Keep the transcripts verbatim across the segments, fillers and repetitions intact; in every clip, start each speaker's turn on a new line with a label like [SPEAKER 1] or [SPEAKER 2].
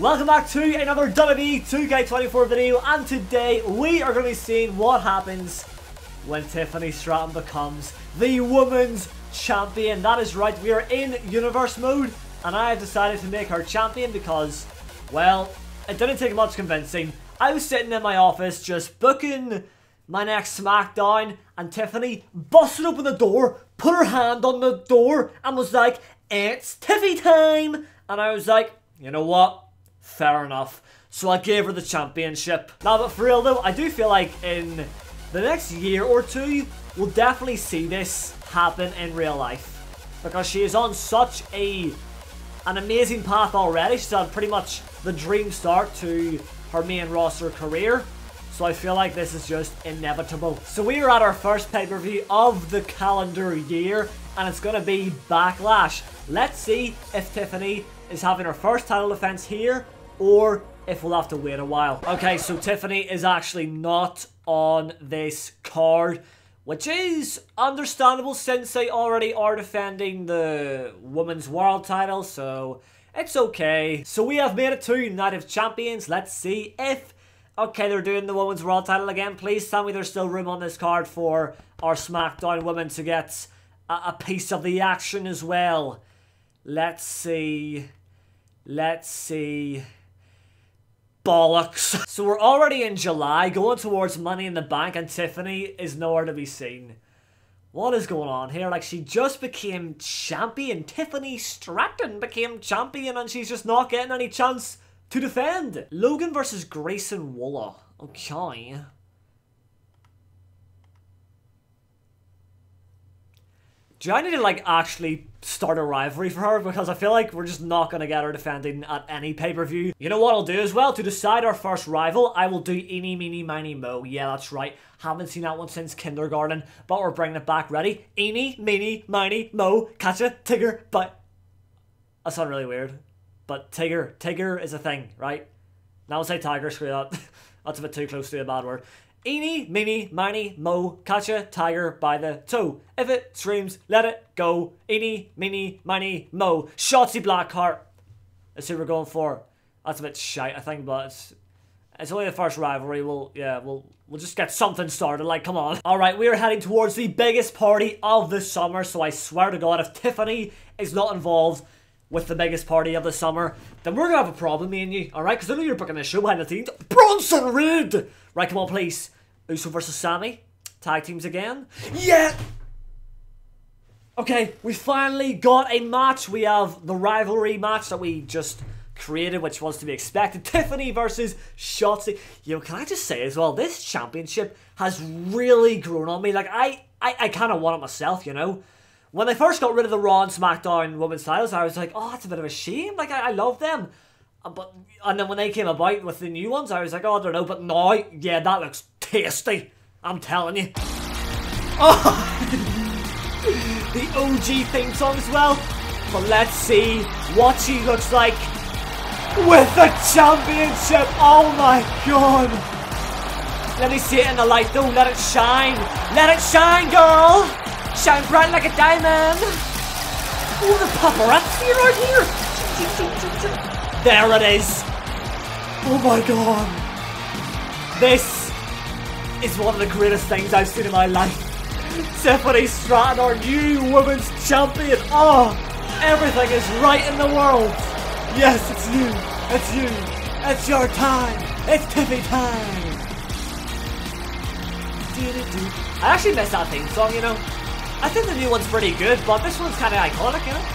[SPEAKER 1] Welcome back to another W W E two K twenty-four video, and today we are going to be seeing what happens when Tiffany Stratton becomes the Women's Champion. That is right, we are in Universe mode, and I have decided to make her champion because, well, it didn't take much convincing. I was sitting in my office just booking my next SmackDown, and Tiffany busted open the door, put her hand on the door, and was like, "It's Tiffy time!" And I was like, you know what? Fair enough. So I gave her the championship. Now, but for real though, I do feel like in the next year or two, we'll definitely see this happen in real life. Because she is on such a an amazing path already. She's had pretty much the dream start to her main roster career. So I feel like this is just inevitable. So we are at our first pay-per-view of the calendar year, and it's going to be Backlash. Let's see if Tiffany is having her first title defense here, or if we'll have to wait a while. Okay, so Tiffany is actually not on this card, which is understandable since they already are defending the Women's World title, so it's okay. So we have made it to Night of Champions. Let's see if... Okay, they're doing the Women's World title again. Please tell me there's still room on this card for our SmackDown women to get a, a piece of the action as well. Let's see... Let's see... Bollocks. So we're already in July, going towards Money in the Bank, and Tiffany is nowhere to be seen. What is going on here? Like, she just became champion. Tiffany Stratton became champion, and she's just not getting any chance to defend. Logan versus Grayson Waller. Okay. Do I need to, like, actually start a rivalry for her? Because I feel like we're just not going to get her defending at any pay-per-view. You know what I'll do as well? To decide our first rival, I will do Eeny, Meeny, Miny, Mo. Yeah, that's right. Haven't seen that one since kindergarten, but we're bringing it back. Ready? Eeny, Meeny, Miny, Mo. Catcha, Tigger, but... That sounded really weird. But Tigger. Tigger is a thing, right? Now I'll say Tiger, screw that. That's a bit too close to a bad word. Eeny, meeny, miny, mo, catcha, tiger by the toe. If it screams, let it go. Eeny, meeny, miny, mo. Shotzi Blackheart. That's who we're going for. That's a bit shite, I think, but it's, it's only the first rivalry. We'll, yeah, we'll, we'll just get something started. Like, come on. Alright, we are heading towards the biggest party of the summer, so I swear to God, if Tiffany is not involved with the biggest party of the summer, then we're gonna have a problem, me and you, alright? Because I know you're booking this show behind the scenes. Bronson Reed! Right, come on, please. Uso versus Sammy. Tag teams again. Yeah! Okay, we finally got a match. We have the rivalry match that we just created, which was to be expected. Tiffany versus Shotzi. Yo, can I just say as well, this championship has really grown on me. Like, I, I, I kind of want it myself, you know? When they first got rid of the Raw and SmackDown women's titles, I was like, oh, that's a bit of a shame. Like, I, I love them. But, and then when they came about with the new ones, I was like, oh, I don't know. But now, yeah, that looks tasty. I'm telling you. Oh, the O G theme song as well. But let's see what she looks like with the championship. Oh my God. Let me see it in the light though. Let it shine. Let it shine, girl. Shine bright like a diamond. Oh, the paparazzi right here. There it is. Oh my God. This is one of the greatest things I've seen in my life. Tiffany Stratton, our new women's champion. Oh, everything is right in the world. Yes, it's you. It's you. It's your time. It's Tiffy time. I actually missed that theme song, you know. I think the new one's pretty good, but this one's kind of iconic, you know.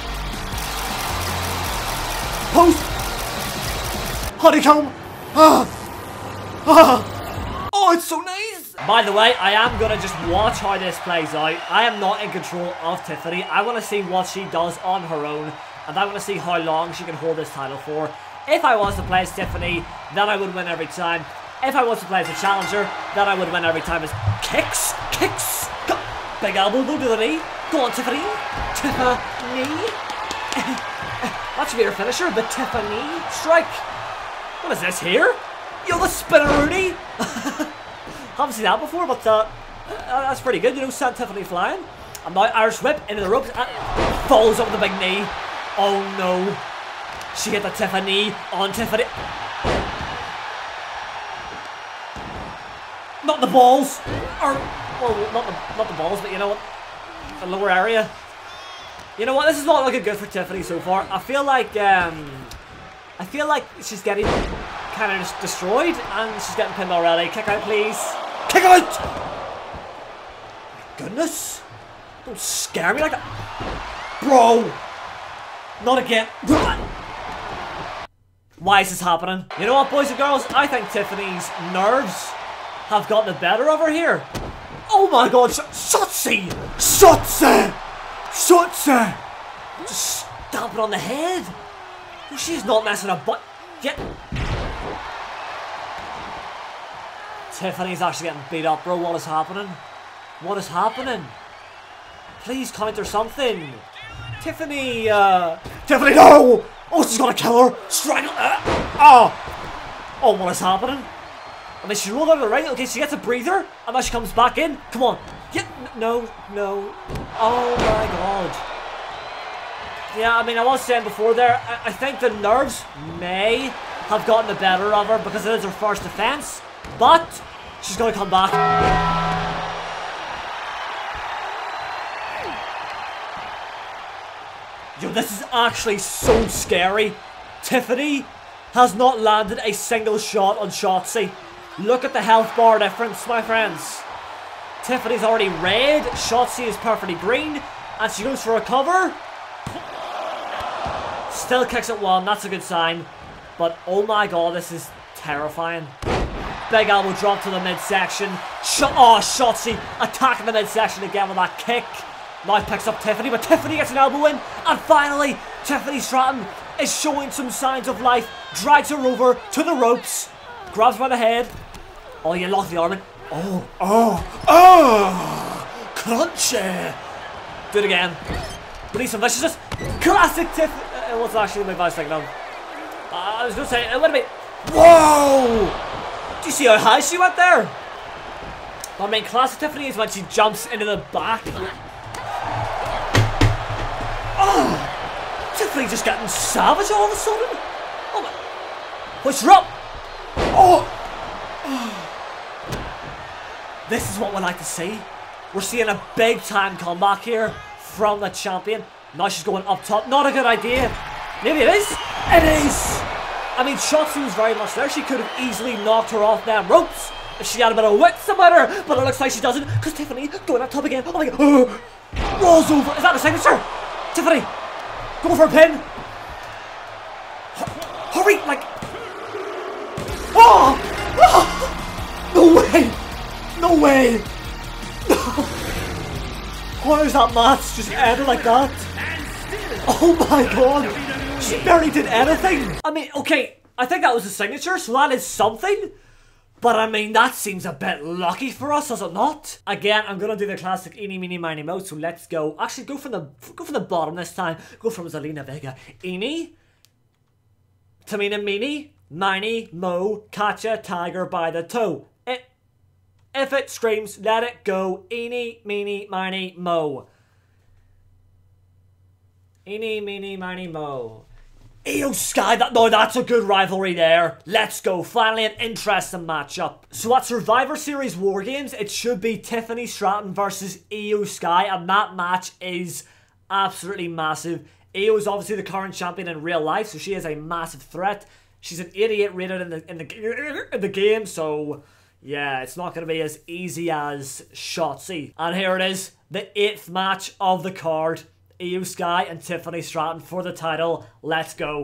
[SPEAKER 1] Post. Honeycomb! Ah! Ah! Oh, it's so nice! By the way, I am gonna just watch how this plays out. I am not in control of Tiffany. I want to see what she does on her own, and I want to see how long she can hold this title for. If I was to play as Tiffany, then I would win every time. If I was to play as a challenger, then I would win every time. As kicks, kicks, go. Big elbow, go to the knee. Go on, Tiffany. Tiffany. That should be her finisher, the Tiffany strike. What is this here? Yo, the spinneroonie! Haven't seen that before, but uh, uh, that's pretty good. You know, sent Tiffany flying. And now Irish whip into the ropes. And falls over the big knee. Oh no. She hit the Tiffany on Tiffany. Not the balls. Or, well, not the, not the balls, but you know what? The lower area. You know what? This is not looking good for Tiffany so far. I feel like, um... I feel like she's getting kind of just destroyed, and she's getting pinned already. Kick out, please. Kick out! Goodness. Don't scare me like that. Bro. Not again. Why is this happening? You know what, boys and girls? I think Tiffany's nerves have gotten the better of her here. Oh my god. Shotzi! Shotzi! Shotzi! Just stamp it on the head. She's not messing about. Yet. Tiffany's actually getting beat up, bro. What is happening? What is happening? Please counter something. Tiffany, uh... Tiffany, no! Oh, she's gonna kill her. Strangle her. Oh! Oh, what is happening? I mean, she rolled out of the ring. Okay, she gets a breather. And now she comes back in. Come on. Yeah, no, no. Oh my god. Yeah, I mean, I was saying before there, I, I think the nerves may have gotten the better of her because it is her first defense. But she's going to come back. Yo, this is actually so scary. Tiffany has not landed a single shot on Shotzi. Look at the health bar difference, my friends. Tiffany's already red. Shotzi is perfectly green. And she goes for a cover. Still kicks at one, that's a good sign. But oh my god, this is terrifying. Big elbow drop to the midsection. Sh oh, Shotzi attacking the midsection again with that kick. Now picks up Tiffany, but Tiffany gets an elbow in. And finally, Tiffany Stratton is showing some signs of life. Drags her over to the ropes. Grabs by the head. Oh, you lock the arm in. Oh, oh, oh! Crunchy! Do it again. Release some viciousness. Classic Tiffany. It wasn't actually my vice thinking of. Uh, I was going to say, it would have been. Whoa! Do you see how high she went there? But I mean, classic Tiffany is when she jumps into the back. Oh! Tiffany just getting savage all of a sudden. Oh my. Push her up. Oh! This is what we like to see. We're seeing a big time comeback here from the champion. Now she's going up top. Not a good idea. Maybe it is. It is. I mean, Shotzi was very much there. She could have easily knocked her off them ropes if she had a bit of wits about her. But it looks like she doesn't. Because Tiffany going up top again. Oh my god. Oh. Rolls over. Is that a signature? Tiffany. Go for a pin. H hurry. Like. Oh. Oh. No way. No way! No! Why is that match just ended like that? Oh my god! She barely did anything! I mean, okay, I think that was a signature, so that is something. But I mean, that seems a bit lucky for us, does it not? Again, I'm gonna do the classic eeny, meeny, miny, moe, so let's go. Actually, go from the go from the bottom this time. Go from Zelina Vega. Eeny, Tamina, meeny, miny, moe, catch a tiger by the toe. It. If it screams, let it go. Eeny, meeny, miny, moe. Eeny, meeny, miny, moe. Io Sky, that, no, that's a good rivalry there. Let's go. Finally, an interesting matchup. So at Survivor Series War Games, it should be Tiffany Stratton versus Io Sky, and that match is absolutely massive. Io is obviously the current champion in real life, so she is a massive threat. She's an eighty-eight rated in the in the in the game, so yeah, it's not going to be as easy as Shotzi. And here it is, the eighth match of the card. Io Sky and Tiffany Stratton for the title. Let's go.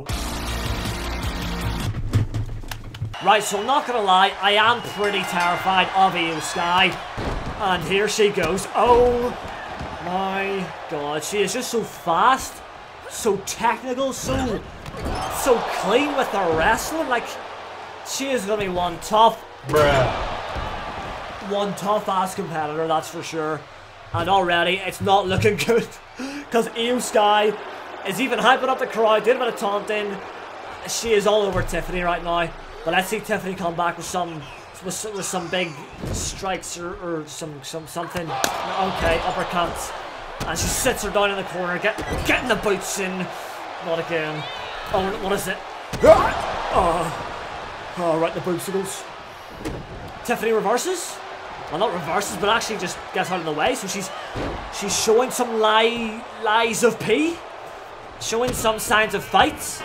[SPEAKER 1] Right, so I'm not going to lie, I am pretty terrified of Io Sky. And here she goes. Oh my god, she is just so fast, so technical, so, so clean with her wrestling. Like, she is going to be one tough, bruh. One tough ass competitor, that's for sure. And already, it's not looking good. Because Io Sky is even hyping up the crowd, doing a bit of taunting. She is all over Tiffany right now. But let's see Tiffany come back with some with, with some big strikes or, or some, some something. Okay, uppercuts. And she sits her down in the corner, get, getting the boots in. Not again. Oh, what is it? Oh, oh right, the boobsicles. Tiffany reverses. Well, not reverses, but actually just gets out of the way. So she's she's showing some lie, lies of pee. Showing some signs of fights.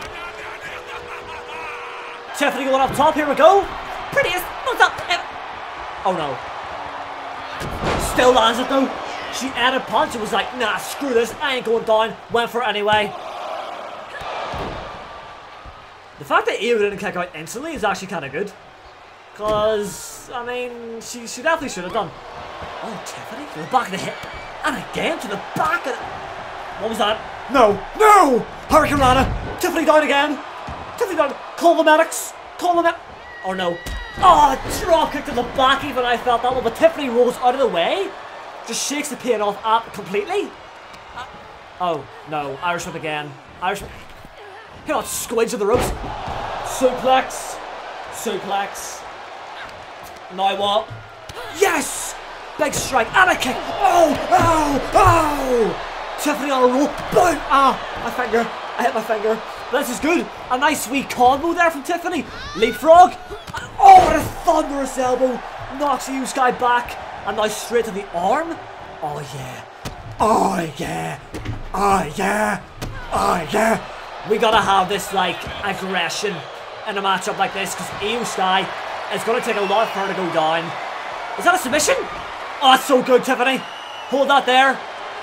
[SPEAKER 1] Tiffany going up top. Here we go. Prettiest. What's up? Oh no. Still lands it though. She added punch and was like, nah, screw this. I ain't going down. Went for it anyway. The fact that Io didn't kick out instantly is actually kind of good. Because, I mean, she, she definitely should have done. Oh, Tiffany to the back of the hip. And again to the back of the... What was that? No. No! Hurricane Rana. Tiffany down again. Tiffany down. Call the medics. Call the medics. Oh, no. Oh, drop kick to the back. Even I felt that one. But Tiffany rolls out of the way. Just shakes the pain off up completely. Uh, oh, no. Irish whip again. Irish whip. Here on, squidge of the ropes. Suplex. Suplex. Now what? Yes! Big strike and a kick. Oh! Oh! Oh! Tiffany on a roll. Boom! Ah! My finger. I hit my finger. But this is good. A nice wee combo there from Tiffany. Leapfrog. Oh, what a thunderous elbow. Knocks the Sky back. And now straight to the arm. Oh yeah. Oh yeah. Oh yeah. Oh yeah. We gotta have this like aggression in a matchup like this because Io Sky is gonna take a lot for her to go down. Is that a submission? Oh, that's so good, Tiffany. Hold that there.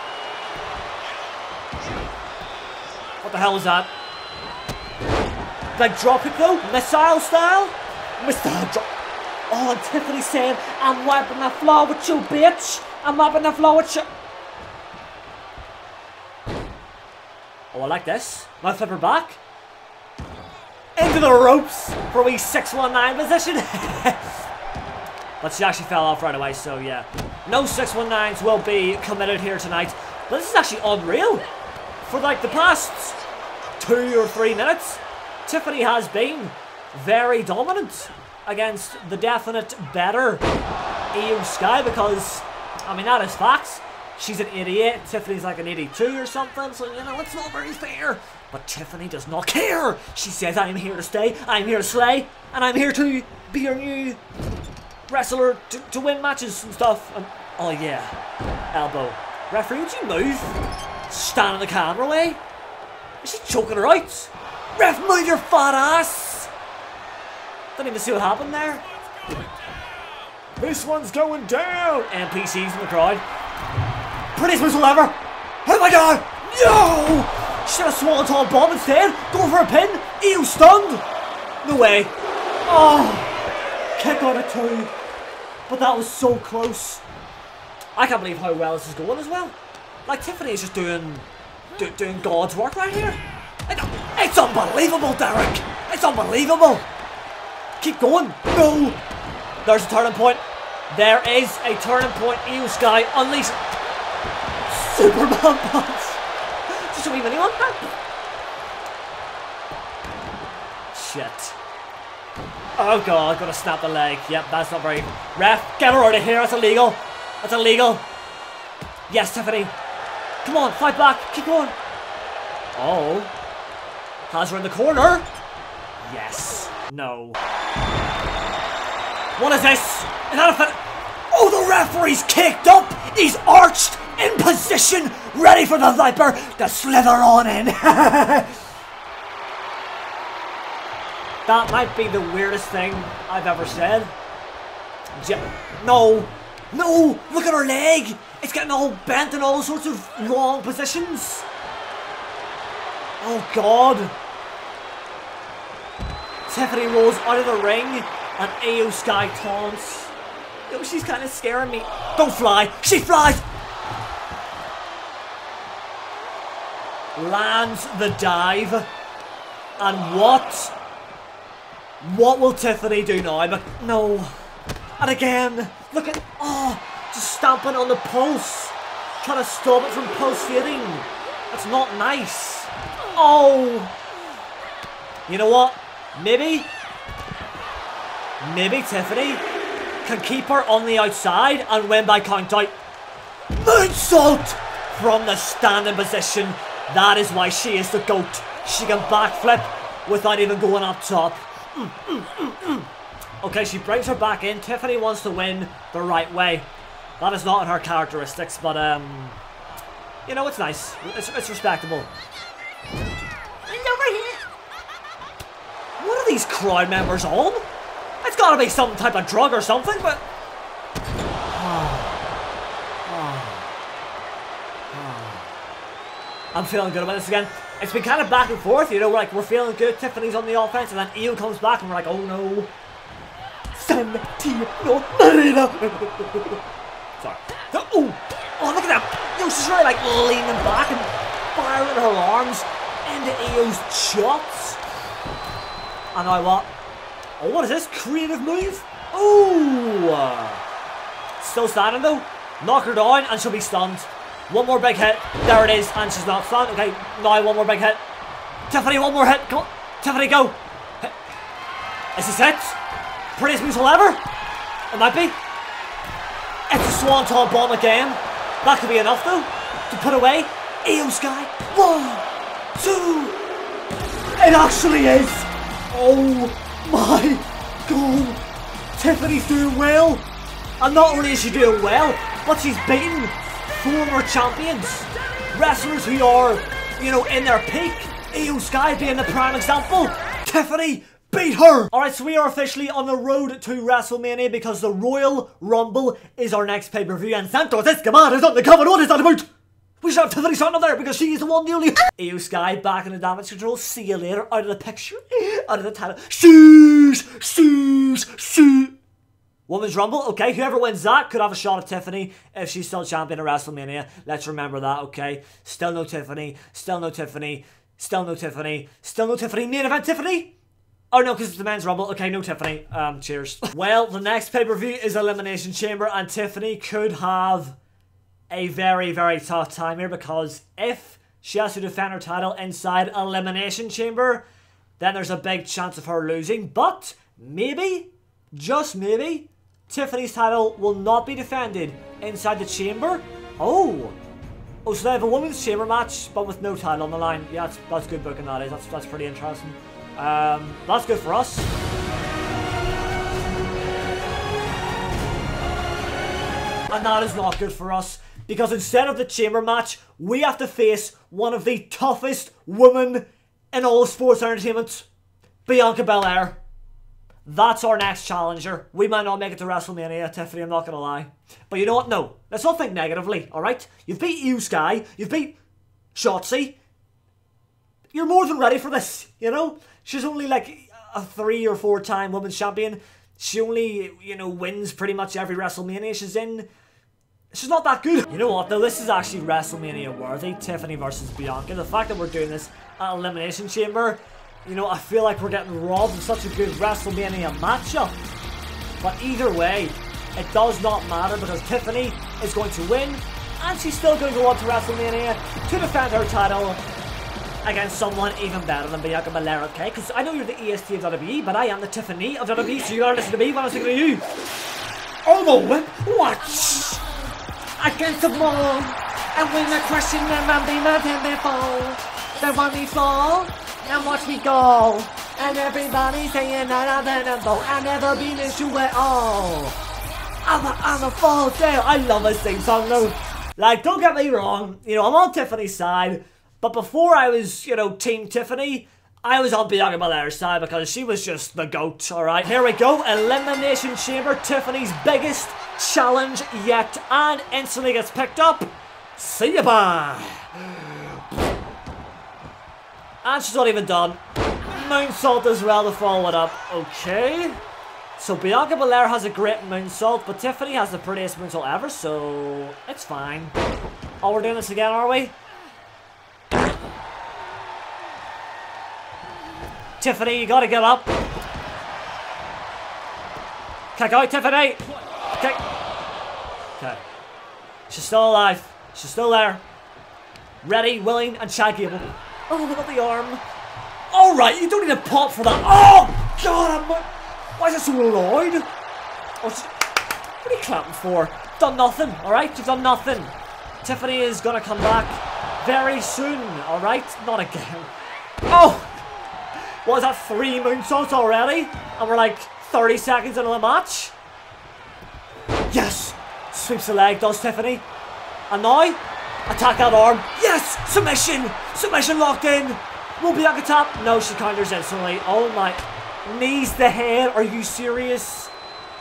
[SPEAKER 1] What the hell is that? Big drop kick though? Missile style? Missile drop. Oh, and Tiffany saying, I'm wiping the floor with you, bitch. I'm wiping the floor with you. Oh, I like this. Might flip her back. Into the ropes for a wee six one nine position. But she actually fell off right away, so yeah. No six one nines will be committed here tonight. But this is actually unreal. For like the past two or three minutes, Tiffany has been very dominant against the definite better Io Sky because, I mean, that is facts. She's an eighty-eight, Tiffany's like an eighty-two or something, so, you know, it's not very fair. But Tiffany does not care. She says, I'm here to stay, I'm here to slay, and I'm here to be your new wrestler to, to win matches and stuff. And, oh, yeah. Elbow. Referee, would you move? Stand in the camera way? Is she choking her out? Ref, move your fat ass! Didn't even see what happened there. This one's going down! N P Cs in the crowd. Prettiest whistle ever! Oh my god! No! Should have swallowed a tall bomb instead. Going for a pin. Io stunned. No way. Oh! Kick on it too. But that was so close. I can't believe how well this is going as well. Like, Tiffany is just doing do, doing God's work right here. It's unbelievable, Derek. It's unbelievable. Keep going. No. There's a turning point. There is a turning point. Io Sky unleash. Superman punch. Just a wee mini one. Shit. Oh god, gonna snap the leg. Yep, that's not very. Ref, get her out of here. That's illegal. That's illegal. Yes, Tiffany. Come on, fight back. Keep going. Oh. Has her in the corner. Yes. No. What is this? Is that a fin- Oh, the referee's kicked up. He's arched in position, ready for the Viper to slither on in. That might be the weirdest thing I've ever said. Je no. No. Look at her leg. It's getting all bent in all sorts of wrong positions. Oh, God. Tiffany rolls out of the ring and Io Sky taunts. Yo, she's kind of scaring me. Don't fly. She flies. Lands the dive. And what? What will Tiffany do now? But no. And again. Look at. Oh. Just stamping on the pulse. Trying to stop it from pulsating. That's not nice. Oh. You know what? Maybe. Maybe Tiffany can keep her on the outside and win by count out. Moonsault from the standing position. That is why she is the GOAT. she can backflip without even going up top. Mm, mm, mm, mm. Okay, she brings her back in. Tiffany wants to win the right way. That is not in her characteristics, but um, you know, it's nice. It's, it's respectable. And over here. What are these crowd members on? It's got to be some type of drug or something, but. I'm feeling good about this again. It's been kind of back and forth, you know, we're like, we're feeling good, Tiffany's on the offense, and then Io comes back and we're like, oh no. Santino Marina. Sorry. Oh, oh, look at that. Yo, she's really like leaning back and firing her arms into Io's chops. And now what? Oh, what is this? Creative move? Oh. Still standing though. Knock her down and she'll be stunned. One more big hit. There it is. And she's not stunned. Okay, now one more big hit. Tiffany, one more hit. Come on. Tiffany, go. Is this it? Prettiest moves ever? It might be. It's a swanton bomb again. That could be enough though to put away Io Sky. One, two. It actually is. Oh my god. Tiffany's doing well. And not only is she doing well, but she's beaten former champions. Wrestlers who are, you know, in their peak. Io Sky being the prime example. Tiffany beat her! Alright, so we are officially on the road to WrestleMania because the Royal Rumble is our next pay-per-view and Santos Escobar is on the cover. What is that about? We should have Tiffany starting up there because she is the one, the only. Io Sky back in the damage control. See you later. Out of the picture. Out of the title. Shoes! Shoes! Shoes! Women's Rumble. Okay, whoever wins that could have a shot at Tiffany if she's still champion of WrestleMania. Let's remember that, okay? Still no Tiffany. Still no Tiffany. Still no Tiffany. Still no Tiffany. Main event Tiffany? Oh no, because it's the men's rumble. Okay, no Tiffany. Um, cheers. Well, the next pay-per-view is Elimination Chamber, and Tiffany could have a very, very tough time here because if she has to defend her title inside Elimination Chamber, then there's a big chance of her losing. But maybe, just maybe, Tiffany's title will not be defended inside the chamber. Oh. Oh, so they have a women's chamber match, but with no title on the line. Yeah, that's, that's good booking, that is. That's, that's pretty interesting. Um, that's good for us. And that is not good for us, because instead of the chamber match, we have to face one of the toughest women in all of sports entertainment, Bianca Belair. That's our next challenger. We might not make it to WrestleMania, Tiffany, I'm not going to lie. But you know what? No. Let's not think negatively, alright? You've beat Io Sky. You've beat Shotzi. You're more than ready for this, you know? She's only like a three or four time women's champion. She only, you know, wins pretty much every WrestleMania she's in. She's not that good. You know what, though? This is actually WrestleMania worthy. Tiffany versus Bianca. The fact that we're doing this at Elimination Chamber, you know, I feel like we're getting robbed of such a good WrestleMania matchup. But either way, it does not matter because Tiffany is going to win. And she's still going to go on to WrestleMania to defend her title against someone even better than Bianca Belair, okay? Because I know you're the E S T of W W E, but I am the Tiffany of W W E, so you gotta listen to me when I'm speaking to you. Oh, the whip! Watch! Against the wall, and when they're crushing them and be mad and they fall, they want me fall, and watch me go. And everybody saying that I'm better, I've never been into it all. I'm a, I'm a fall down. I love this theme song though. Like, don't get me wrong, you know, I'm on Tiffany's side. But before I was, you know, Team Tiffany, I was on Bianca Belair's side because she was just the GOAT, alright? Here we go, Elimination Chamber, Tiffany's biggest challenge yet, and instantly gets picked up. See ya, bye! And she's not even done. Moonsault as well to follow it up. Okay. So Bianca Belair has a great moonsault, but Tiffany has the prettiest moonsault ever, so it's fine. Oh, we're doing this again, are we? Tiffany, you gotta get up. Kick out, Tiffany. Kick. Okay. She's still alive. She's still there. Ready, willing, and Chad Gable. Oh, look at the arm. Alright, you don't need a pop for that. Oh, God, I'm... Why is it so loud? Oh, she... What are you clapping for? Done nothing, alright? You've done nothing. Tiffany is gonna come back very soon, alright? Not again. Oh! What is that, three moonsaults already? And we're like thirty seconds into the match? Yes! Sweeps the leg, does Tiffany. And now, attack that arm. Yes! Submission! Submission locked in! Will Bianca tap? No, she counters instantly. Oh my. Knees the head. Are you serious?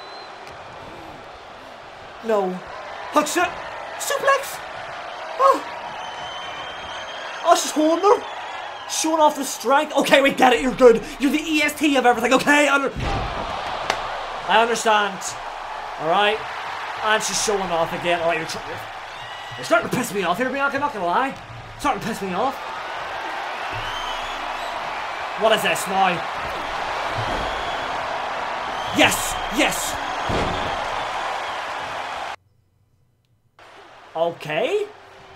[SPEAKER 1] No. Hooks it. Suplex! Oh. Oh, she's holding her. Showing off the strength. Okay, we get it. You're good. You're the E S T of everything. Okay, under I understand. Alright. And she's showing off again. Alright, you're, you're starting to piss me off here, Bianca. I'm not gonna lie. Starting to piss me off. What is this now? Yes! Yes! Okay.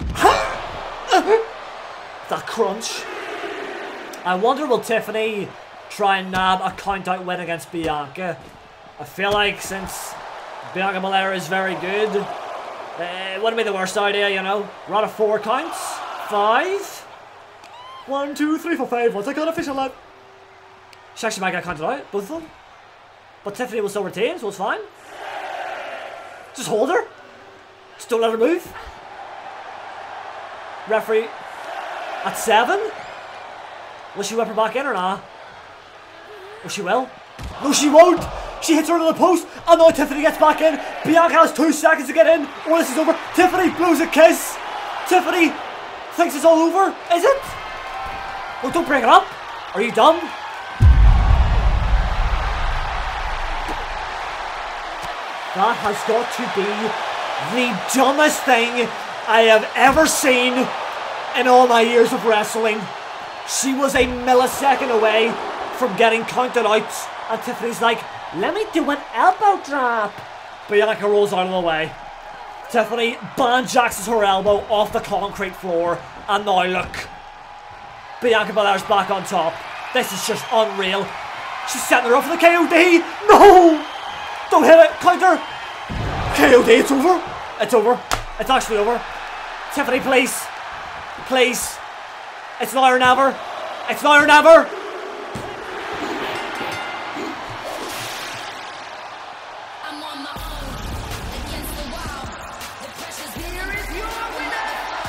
[SPEAKER 1] That crunch. I wonder, will Tiffany try and nab a count-out win against Bianca? I feel like since Bianca Belair is very good, uh, it wouldn't be the worst idea, you know. We're on a four counts. Five. One, two, three, four, five. Once I got official out. She actually might get counted out, both of them. But Tiffany will still retain, so it's fine. Just hold her. Just don't let her move. Referee at seven. Will she whip her back in or not? Oh, she will. No, she won't. She hits her into the post. And now Tiffany gets back in. Bianca has two seconds to get in. Or this is over. Tiffany blows a kiss. Tiffany thinks it's all over. Is it? Oh, don't bring it up. Are you dumb? That has got to be the dumbest thing I have ever seen in all my years of wrestling. She was a millisecond away from getting counted out, and Tiffany's like, let me do an elbow drop. Bianca rolls out of the way. Tiffany banjacks her elbow off the concrete floor, and now look. Bianca Belair's back on top. This is just unreal. She's setting her up for the K O D. No! Don't hit it! Counter! K O D, it's over! It's over. It's actually over. Tiffany, please. Please. It's now or never. It's now or never. I'm on my own. Against the wall. The pressure's here is your winner.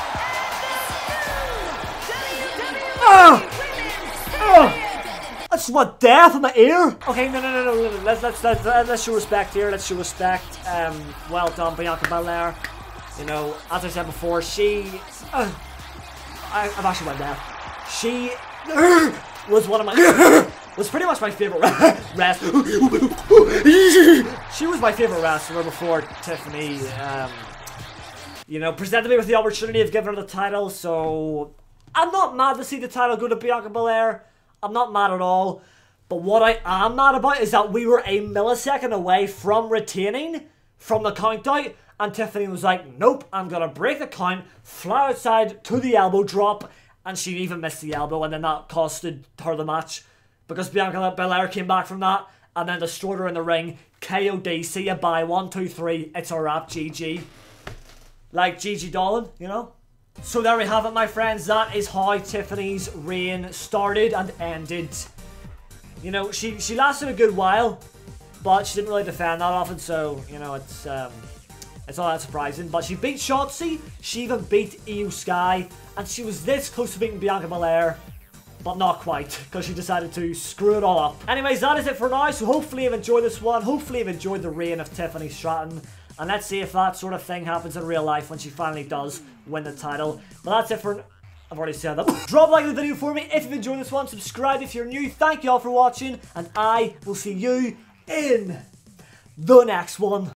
[SPEAKER 1] Oh! Oh! That's what, death in my ear? Okay, no, no, no, no, no. Let's, let's, let's, let's show respect here. Let's show respect. Um, well done, Bianca Belair. You know, as I said before, she... Uh, I, I've actually went there. She uh, was one of my... was pretty much my favourite wrestler. She was my favourite wrestler before Tiffany, um, you know, presented me with the opportunity of giving her the title, so... I'm not mad to see the title go to Bianca Belair. I'm not mad at all. But what I am mad about is that we were a millisecond away from retaining from the count out. And Tiffany was like, nope, I'm going to break the count, fly outside to the elbow drop. And she even missed the elbow, and then that costed her the match. Because Bianca Belair came back from that and then destroyed her in the ring. K O D, see ya, bye, one, two, three, it's a wrap, G G. Like G G Dolan, you know? So there we have it, my friends. That is how Tiffany's reign started and ended. You know, she, she lasted a good while, but she didn't really defend that often, so, you know, it's um, it's not that surprising. But she beat Shotzi, she even beat Io Sky, and she was this close to beating Bianca Belair, but not quite, because she decided to screw it all up. Anyways, that is it for now, so hopefully you've enjoyed this one. Hopefully you've enjoyed the reign of Tiffany Stratton. And let's see if that sort of thing happens in real life when she finally does win the title. But that's it for... I've already said that. Drop a like on the video for me if you've enjoyed this one. Subscribe if you're new. Thank you all for watching. And I will see you in the next one.